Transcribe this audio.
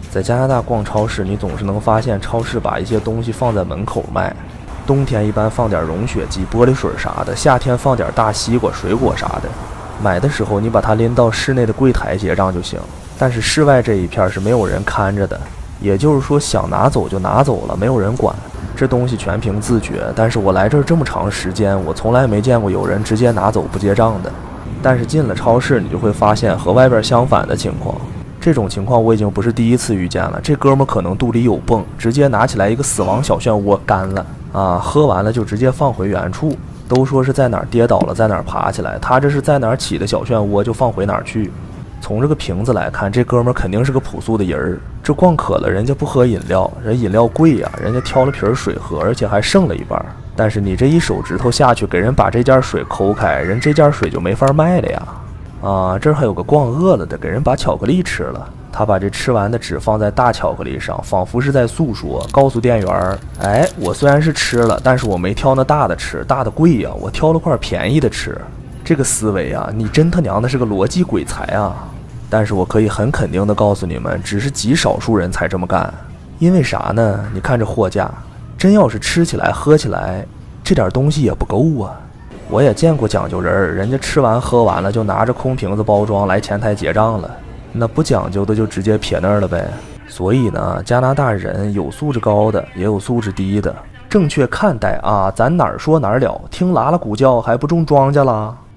在加拿大逛超市，你总是能发现超市把一些东西放在门口卖。冬天一般放点融雪剂、玻璃水啥的，夏天放点大西瓜、水果啥的。买的时候你把它拎到室内的柜台结账就行，但是室外这一片是没有人看着的，也就是说想拿走就拿走了，没有人管。这东西全凭自觉，但是我来这儿这么长时间，我从来没见过有人直接拿走不结账的。但是进了超市，你就会发现和外边相反的情况。这种情况我已经不是第一次遇见了。这哥们可能肚里有泵，直接拿起来一个死亡小漩涡干了啊！喝完了就直接放回原处。都说是在哪儿跌倒了在哪儿爬起来，他这是在哪儿起的小漩涡就放回哪儿去。从这个瓶子来看，这哥们肯定是个朴素的人儿。这逛渴了，人家不喝饮料，人饮料贵呀，人家挑了瓶水喝，而且还剩了一半。但是你这一手指头下去给人把这件水抠开，人这件水就没法卖了呀。啊，这儿还有个逛饿了的，给人把巧克力吃了。他把这吃完的纸放在大巧克力上，仿佛是在诉说，告诉店员：哎，我虽然是吃了，但是我没挑那大的吃，大的贵呀，我挑了块便宜的吃。这个思维啊，你真他娘的是个逻辑鬼才啊！但是我可以很肯定的告诉你们，只是极少数人才这么干。因为啥呢？你看这货架，真要是吃起来喝起来，这点东西也不够啊。我也见过讲究人，人家吃完喝完了就拿着空瓶子包装来前台结账了，那不讲究的就直接撇那儿了呗。所以呢，加拿大人有素质高的，也有素质低的。正确看待啊，咱哪儿说哪儿了，听拉拉鼓叫还不种庄稼了。